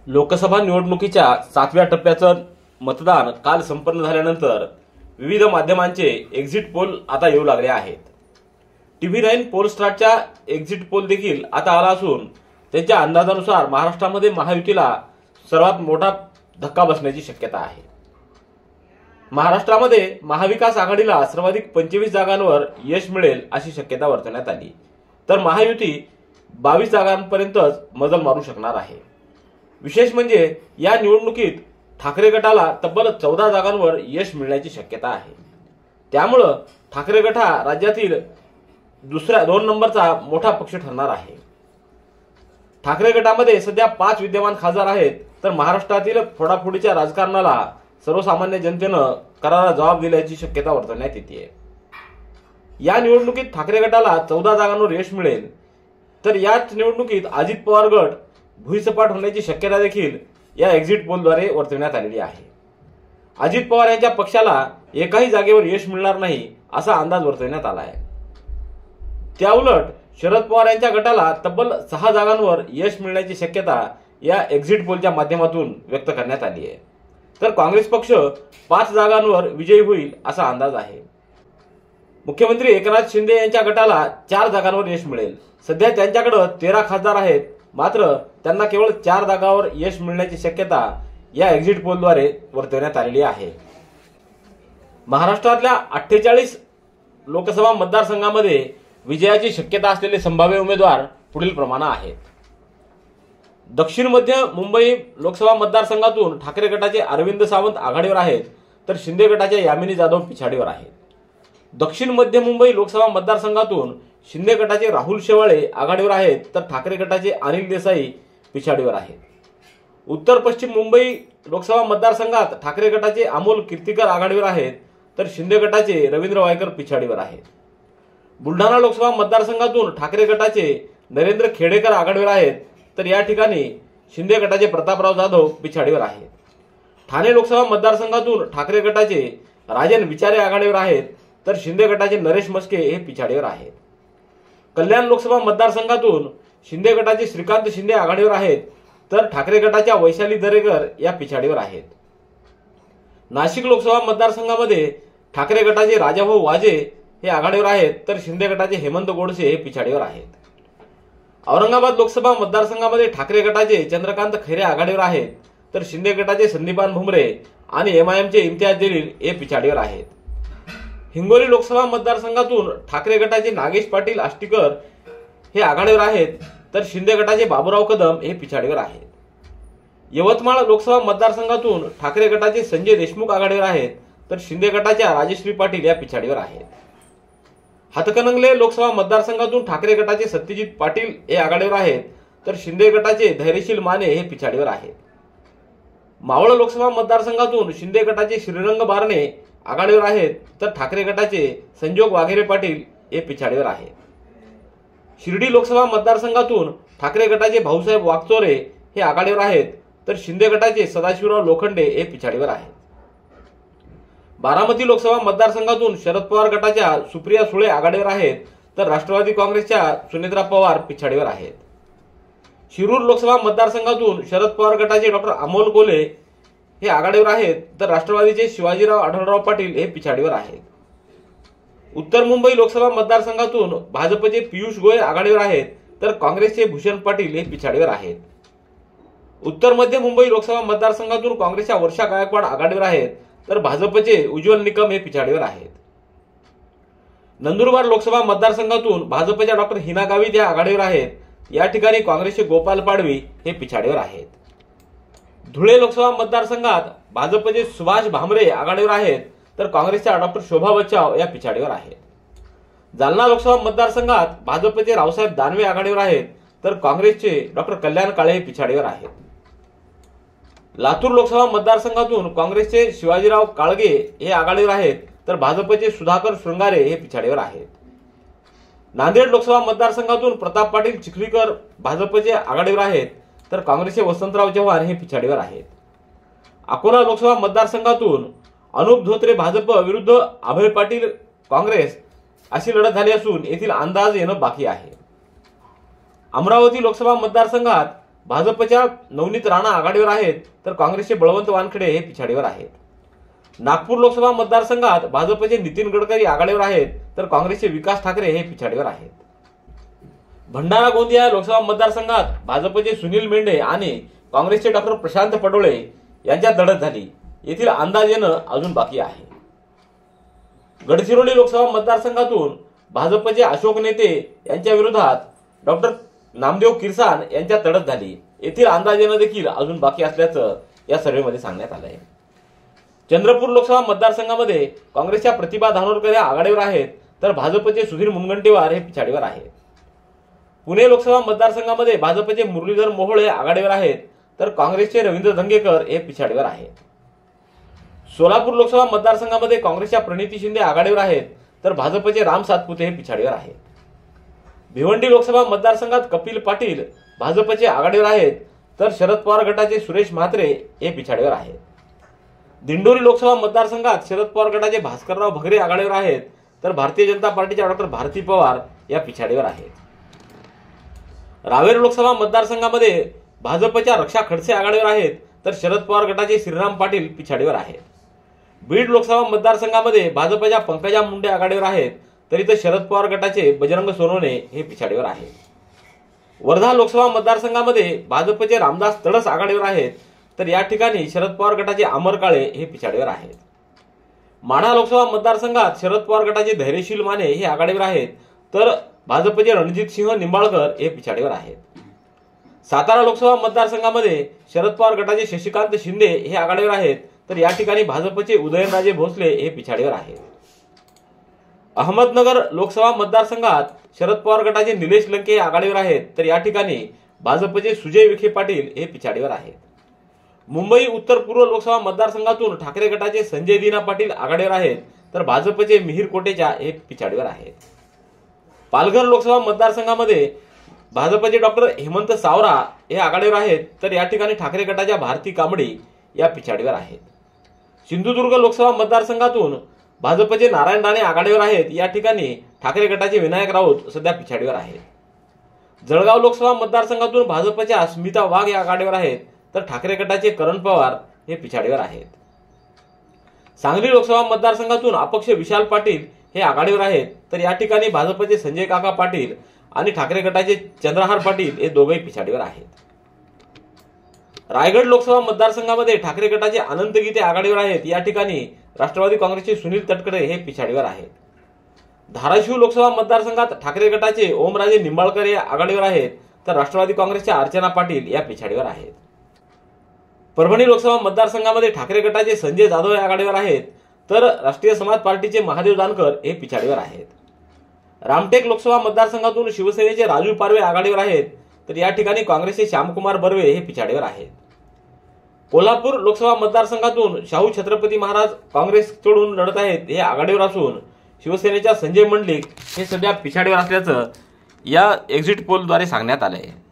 लोकसभा निवडणुकीच्या 7व्या टप्प्याचं मतदान काल संपन्न झाल्यानंतर विविध माध्यमांचे एक्झिट पोल आता येऊ लागले आहेत. TV9 पोलस्टारच्या एक्झिट पोल देखील आता आला असून त्यांच्या अंदाजानुसार महाराष्ट्रामध्ये महायुतीला सर्वात मोठा धक्का बसण्याची शक्यता आहे. महाराष्ट्रामध्ये महाविकास आघाडीला सर्वाधिक 25 जागांवर यश मिळेल अशी शक्यता वर्तवण्यात आली, तर महायुती 22 जागांपर्यंतच मजल मारू शकणार आहे. विशेष म्हणजे या निवडणुकीत ठाकरे गटाला तब्बल 14 जागांवर यश मिळण्याची शक्यता आहे. त्यामुळे ठाकरे गट हा राज्यातील दुसऱ्या 2 नंबरचा मोठा पक्ष ठरणार आहे. ठाकरे गटामध्ये सध्या 5 विद्यमान खासदार आहेत, तर महाराष्ट्रातील फोडाफोडीच्या राजकारणाला सर्वसामान्य जनतेनं करारा जबाब दिल्याची शक्यता वर्तवण्यात येते. या निवडणुकीत ठाकरे गटाला 14 जागांवर यश मिळेल, तर याच निवडणुकीत अजित पवार गट भुईसपाट होण्याची शक्यता देखील या एक्झिट पोलद्वारे वर्तवण्यात आलेली आहे. अजित पवार यांच्या पक्षाला एकाही जागेवर यश मिळणार नाही असा अंदाज वर्तवण्यात आला आहे. त्याउलट शरद पवार यांच्या गटाला तब्बल 6 जागांवर यश मिळण्याची शक्यता या एक्झिट पोलच्या माध्यमातून व्यक्त करण्यात आली आहे, तर काँग्रेस पक्ष 5 जागांवर विजयी होईल असा अंदाज आहे. मुख्यमंत्री एकनाथ शिंदे यांच्या गटाला 4 जागांवर यश मिळेल. सध्या त्यांच्याकडे 13 खासदार आहेत, मात्र त्यांना केवळ 4 जागांवर यश मिळण्याची शक्यता या एक्झिट पोलद्वारे वर्तवण्यात आलेली आहे. महाराष्ट्रातल्या 48 लोकसभा मतदारसंघामध्ये विजयाची शक्यता असलेले संभाव्य उमेदवार पुढील प्रमाणे आहेत. दक्षिण मध्य मुंबई लोकसभा मतदारसंघातून ठाकरे गटाचे अरविंद सावंत आघाडीवर आहेत, तर शिंदे गटाच्या यामिनी जाधव पिछाडीवर आहेत. दक्षिण मध्य मुंबई लोकसभा मतदारसंघातून शिंदे गटाचे राहुल शेवाळे आघाडीवर आहेत, तर ठाकरे गटाचे अनिल देसाई पिछाडीवर आहेत. उत्तर पश्चिम मुंबई लोकसभा मतदारसंघात ठाकरे गटाचे अमोल कीर्तीकर आघाडीवर आहेत, तर शिंदे गटाचे रवींद्र वायकर पिछाडीवर आहेत. बुलढाणा लोकसभा मतदारसंघातून ठाकरे गटाचे नरेंद्र खेडेकर आघाडीवर आहेत, तर या ठिकाणी शिंदे गटाचे प्रतापराव जाधव पिछाडीवर आहेत. ठाणे लोकसभा मतदारसंघातून ठाकरे गटाचे राजन विचारे आघाडीवर आहेत, तर शिंदे गटाचे नरेश मस्के हे पिछाडीवर आहेत. कल्याण लोकसभा मतदारसंघातून शिंदे गटाचे श्रीकांत शिंदे आघाडीवर आहेत, तर ठाकरे गटाच्या वैशाली दरेकर या पिछाडीवर आहेत. नाशिक लोकसभा मतदारसंघामध्ये ठाकरे गटाचे राजाभाऊ वाजे हे आघाडीवर आहेत, तर शिंदे गटाचे हेमंत गोडसे हे पिछाडीवर आहेत. औरंगाबाद लोकसभा मतदारसंघामध्ये ठाकरे गटाचे चंद्रकांत खैरे आघाडीवर आहेत, तर शिंदे गटाचे संदीपान भुमरे आणि MIMचे इम्तियाज जलील हे पिछाडीवर आहेत. हिंगोली लोकसभा मतदारसंघातून ठाकरे गटाचे नागेश पाटील आष्टीकर हे आघाडीवर आहेत, तर शिंदे गटाचे बाबूराव कदम हे पिछाडीवर आहेत. यवतमाळ लोकसभा मतदारसंघातून ठाकरे गटाचे संजय देशमुख आघाडीवर आहेत, तर शिंदे गटाच्या राजश्री पाटील या पिछाडीवर आहेत. हातकणंगले लोकसभा मतदारसंघातून ठाकरे गटाचे सत्यजित पाटील हे आघाडीवर आहेत, तर शिंदे गटाचे धैर्यशील माने हे पिछाडीवर आहेत. मावळ लोकसभा मतदारसंघातून शिंदे गटाचे श्रीरंग बारणे आघाडीवर आहेत, तर ठाकरे गटाचे संजोग वाघेरे पाटील हे पिछाडीवर आहेत. शिर्डी लोकसभा मतदारसंघातून ठाकरे गटाचे भाऊसाहेब वागचोरे हे आघाडीवर आहेत, तर शिंदे गटाचे सदाशिवराव लोखंडे हे पिछाडीवर आहेत. बारामती लोकसभा मतदारसंघातून शरद पवार गटाच्या सुप्रिया सुळे आघाडीवर आहेत, तर राष्ट्रवादी काँग्रेसच्या सुनेत्रा पवार पिछाडीवर आहेत. शिरूर लोकसभा मतदारसंघातून शरद पवार गटाचे डॉक्टर अमोल कोल्हे हे आघाडीवर आहेत, तर राष्ट्रवादीचे शिवाजीराव आढळराव पाटील हे पिछाडीवर आहेत. उत्तर मुंबई लोकसभा मतदारसंघातून भाजपचे पियुष गोयल आघाडीवर आहेत, तर काँग्रेसचे भूषण पाटील हे पिछाडीवर आहेत. उत्तर मध्य मुंबई लोकसभा मतदारसंघातून काँग्रेसच्या वर्षा गायकवाड आघाडीवर आहेत, तर भाजपचे उज्ज्वल निकम हे पिछाडीवर आहेत. नंदुरबार लोकसभा मतदारसंघातून भाजपच्या डॉक्टर हिना गावित या आघाडीवर आहेत, या ठिकाणी काँग्रेसचे गोपाल पाडवी हे पिछाडीवर आहेत. धुळे लोकसभा मतदारसंघात भाजपचे सुभाष भामरे आघाडीवर आहेत, तर काँग्रेसच्या डॉक्टर शोभा बच्चाव या पिछाडीवर आहेत. जालना लोकसभा मतदारसंघात भाजपचे रावसाहेब दानवे आघाडीवर आहेत, तर काँग्रेसचे डॉक्टर कल्याण काळे हे पिछाडीवर आहेत. लातूर लोकसभा मतदारसंघातून काँग्रेसचे शिवाजीराव काळगे हे आघाडीवर आहेत, तर भाजपचे सुधाकर शृंगारे हे पिछाडीवर आहेत. नांदेड लोकसभा मतदारसंघातून प्रताप पाटील चिखलीकर भाजपचे आघाडीवर आहेत, तर काँग्रेसचे वसंतराव चव्हाण हे पिछाडीवर आहेत. अकोला लोकसभा मतदारसंघातून अनुप धोत्रे भाजप विरुद्ध अभय पाटील काँग्रेस अशी लढत झाली असून येथील अंदाज येणं बाकी आहे. अमरावती लोकसभा मतदारसंघात भाजपच्या नवनीत राणा आघाडीवर आहेत, तर काँग्रेसचे बळवंत वानखेडे हे पिछाडीवर आहेत. नागपूर लोकसभा मतदारसंघात भाजपचे नितीन गडकरी आघाडीवर आहेत, तर काँग्रेसचे विकास ठाकरे हे पिछाडीवर आहेत. भंडारा गोंदिया लोकसभा मतदारसंघात भाजपचे सुनील मेंढे आणि काँग्रेसचे डॉक्टर प्रशांत पडोळे यांच्यात लढत झाली. येथील अंदाज येणं अजून बाकी आहे. गडचिरोली लोकसभा मतदारसंघातून भाजपचे अशोक नेते यांच्या विरोधात डॉक्टर नामदेव किरसान यांच्यात लढत झाली. येथील अंदाज येणं देखील अजून बाकी असल्याचं या सर्व्हेमध्ये सांगण्यात आलं आहे. चंद्रपूर लोकसभा मतदारसंघामध्ये काँग्रेसच्या प्रतिभा धानोरकर या आघाडीवर आहेत, तर भाजपचे सुधीर मुनगंटीवार हे पिछाडीवर आहेत. पुणे लोकसभा मतदारसंघामध्ये भाजपचे मुरलीधर मोहोळ हे आघाडीवर आहेत, तर काँग्रेसचे रवींद्र धंगेकर हे पिछाडीवर आहेत. सोलापूर लोकसभा मतदारसंघामध्ये काँग्रेसच्या प्रणिती शिंदे आघाडीवर आहेत, तर भाजपचे राम सातपुते हे पिछाडीवर आहेत. भिवंडी लोकसभा मतदारसंघात कपिल पाटील भाजपचे आघाडीवर आहेत, तर शरद पवार गटाचे सुरेश म्हात्रे हे पिछाडीवर आहेत. दिंडोरी लोकसभा मतदारसंघात शरद पवार गटाचे भास्करराव भगरे आघाडीवर आहेत, तर भारतीय जनता पार्टीच्या डॉक्टर भारती पवार या पिछाडीवर आहेत. रावेर लोकसभा मतदारसंघामध्ये भाजपच्या रक्षा खडसे आघाडीवर आहेत, तर शरद पवार गटाचे श्रीराम पाटील पिछाडीवर आहेत. बीड लोकसभा मतदारसंघामध्ये भाजपच्या पंकजा मुंडे आघाडीवर आहेत, तर इथं शरद पवार गटाचे बजरंग सोनवणे हे पिछाडीवर आहेत. वर्धा लोकसभा मतदारसंघामध्ये भाजपचे रामदास तडस आघाडीवर आहेत, तर या ठिकाणी शरद पवार गटाचे अमर काळे हे पिछाडीवर आहेत. माढा लोकसभा मतदारसंघात शरद पवार गटाचे धैर्यशील माने हे आघाडीवर आहेत, तर भाजपचे रणजित सिंह निंबाळकर हे पिछाडीवर आहेत. सातारा लोकसभा मतदारसंघामध्ये शरद पवार गटाचे शशिकांत शिंदे हे आघाडीवर आहेत, तर या ठिकाणी भाजपचे उदयनराजे भोसले हे पिछाडीवर आहेत. अहमदनगर लोकसभा मतदारसंघात शरद पवार गटाचे निलेश लंके हे आघाडीवर आहेत, तर या ठिकाणी भाजपचे सुजय विखे पाटील हे पिछाडीवर आहेत. मुंबई उत्तर पूर्व लोकसभा मतदारसंघातून ठाकरे गटाचे संजय दीना पाटील आघाडीवर आहेत, तर भाजपचे मिहीर कोटेचा हे पिछाडीवर आहेत. पालघर लोकसभा मतदारसंघामध्ये भाजपचे डॉक्टर हेमंत सावरा हे आघाडीवर आहेत, तर या ठिकाणी ठाकरे गटाच्या भारती कांबडी या पिछाडीवर आहेत. सिंधुदुर्ग लोकसभा मतदारसंघातून भाजपचे नारायण राणे आघाडीवर आहेत, या ठिकाणी ठाकरे गटाचे विनायक राऊत सध्या पिछाडीवर आहेत. जळगाव लोकसभा मतदारसंघातून भाजपच्या स्मिता वाघ या आघाडीवर आहेत, तर ठाकरे गटाचे करण पवार हे पिछाडीवर आहेत. सांगली लोकसभा मतदारसंघातून अपक्ष विशाल पाटील हे आघाडीवर आहेत, तर या ठिकाणी भाजपचे संजय काका पाटील आणि ठाकरे गटाचे चंद्रहार पाटील हे दोघेही पिछाडीवर आहेत. रायगड लोकसभा मतदारसंघामध्ये ठाकरे गटाचे अनंत गीते आघाडीवर आहेत, या ठिकाणी राष्ट्रवादी काँग्रेसचे सुनील तटकरे हे पिछाडीवर आहेत. धाराशिव लोकसभा मतदारसंघात ठाकरे गटाचे ओमराजे निंबाळकर हे आघाडीवर आहेत, तर राष्ट्रवादी काँग्रेसच्या अर्चना पाटील या पिछाडीवर आहेत. परभणी लोकसभा मतदारसंघामध्ये ठाकरे गटाचे संजय जाधव हे आघाडीवर आहेत, तर राष्ट्रीय समाज पार्टीचे महादेव जानकर हे पिछाडीवर आहेत. रामटेक लोकसभा मतदारसंघातून शिवसेनेचे राजू पारवे आघाडीवर आहेत, तर या ठिकाणी काँग्रेसचे श्यामकुमार बर्वे हे पिछाडीवर आहेत. कोल्हापूर लोकसभा मतदारसंघातून शाहू छत्रपती महाराज काँग्रेसकडून लढत आहेत, हे आघाडीवर असून शिवसेनेच्या संजय मंडलिक हे सध्या पिछाडीवर असल्याचं या एक्झिट पोलद्वारे सांगण्यात आलं आहे.